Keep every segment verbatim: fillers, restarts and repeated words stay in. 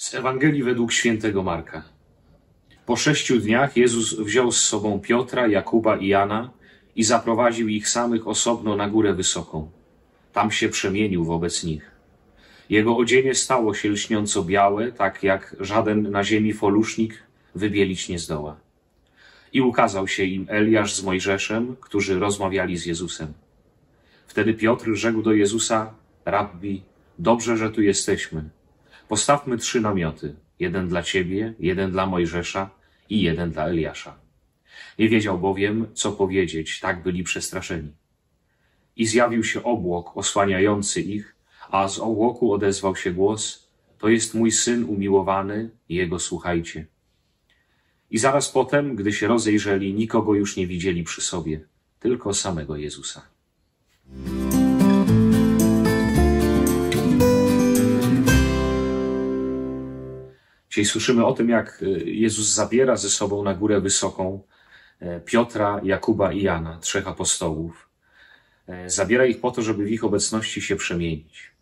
Z Ewangelii według świętego Marka. Po sześciu dniach Jezus wziął z sobą Piotra, Jakuba i Jana i zaprowadził ich samych osobno na górę wysoką. Tam się przemienił wobec nich. Jego odzienie stało się lśniąco białe, tak jak żaden na ziemi folusznik wybielić nie zdoła. I ukazał się im Eliasz z Mojżeszem, którzy rozmawiali z Jezusem. Wtedy Piotr rzekł do Jezusa: Rabbi, dobrze, że tu jesteśmy. Postawmy trzy namioty, jeden dla Ciebie, jeden dla Mojżesza i jeden dla Eliasza. Nie wiedział bowiem, co powiedzieć, tak byli przestraszeni. I zjawił się obłok osłaniający ich, a z obłoku odezwał się głos: to jest mój Syn umiłowany, Jego słuchajcie. I zaraz potem, gdy się rozejrzeli, nikogo już nie widzieli przy sobie, tylko samego Jezusa. Dzisiaj słyszymy o tym, jak Jezus zabiera ze sobą na górę wysoką Piotra, Jakuba i Jana, trzech apostołów. Zabiera ich po to, żeby w ich obecności się przemienić.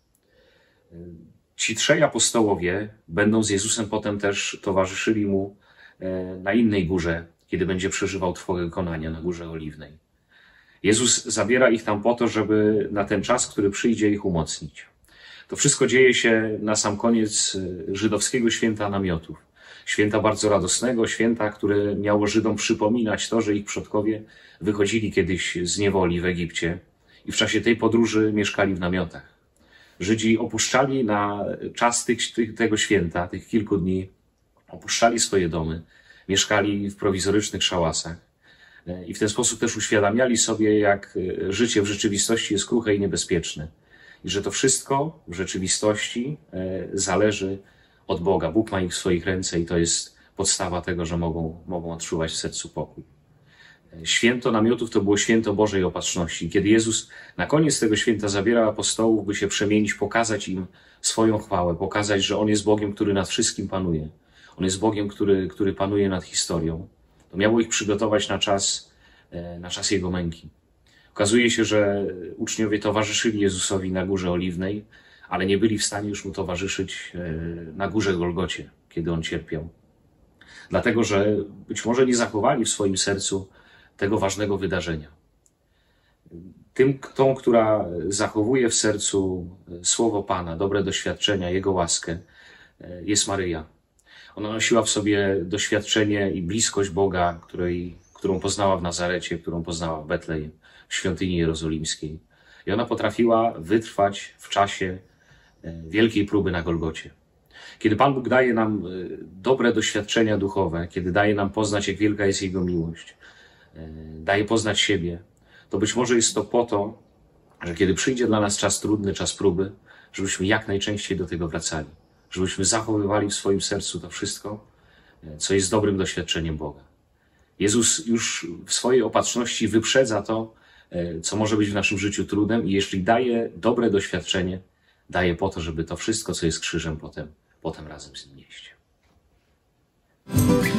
Ci trzej apostołowie będą z Jezusem potem też towarzyszyli Mu na innej górze, kiedy będzie przeżywał trwogę wykonania na Górze Oliwnej. Jezus zabiera ich tam po to, żeby na ten czas, który przyjdzie, ich umocnić. To wszystko dzieje się na sam koniec żydowskiego święta namiotów. Święta bardzo radosnego, święta, które miało Żydom przypominać to, że ich przodkowie wychodzili kiedyś z niewoli w Egipcie i w czasie tej podróży mieszkali w namiotach. Żydzi opuszczali na czas tych, tych, tego święta, tych kilku dni, opuszczali swoje domy, mieszkali w prowizorycznych szałasach i w ten sposób też uświadamiali sobie, jak życie w rzeczywistości jest kruche i niebezpieczne. I że to wszystko w rzeczywistości zależy od Boga. Bóg ma ich w swoich ręce i to jest podstawa tego, że mogą, mogą odczuwać w sercu pokój. Święto namiotów to było święto Bożej opatrzności. Kiedy Jezus na koniec tego święta zabierał apostołów, by się przemienić, pokazać im swoją chwałę, pokazać, że On jest Bogiem, który nad wszystkim panuje. On jest Bogiem, który, który panuje nad historią. To miało ich przygotować na czas, na czas Jego męki. Okazuje się, że uczniowie towarzyszyli Jezusowi na Górze Oliwnej, ale nie byli w stanie już Mu towarzyszyć na Górze Golgocie, kiedy On cierpiał. Dlatego, że być może nie zachowali w swoim sercu tego ważnego wydarzenia. Tym, tą, która zachowuje w sercu Słowo Pana, dobre doświadczenia, Jego łaskę, jest Maryja. Ona nosiła w sobie doświadczenie i bliskość Boga, której, którą poznała w Nazarecie, którą poznała w Betlejem, w świątyni jerozolimskiej. I ona potrafiła wytrwać w czasie wielkiej próby na Golgocie. Kiedy Pan Bóg daje nam dobre doświadczenia duchowe, kiedy daje nam poznać, jak wielka jest Jego miłość, daje poznać siebie, to być może jest to po to, że kiedy przyjdzie dla nas czas trudny, czas próby, żebyśmy jak najczęściej do tego wracali. Żebyśmy zachowywali w swoim sercu to wszystko, co jest dobrym doświadczeniem Boga. Jezus już w swojej opatrzności wyprzedza to, co może być w naszym życiu trudem i jeśli daje dobre doświadczenie, daje po to, żeby to wszystko, co jest krzyżem, potem, potem razem z nim nieść.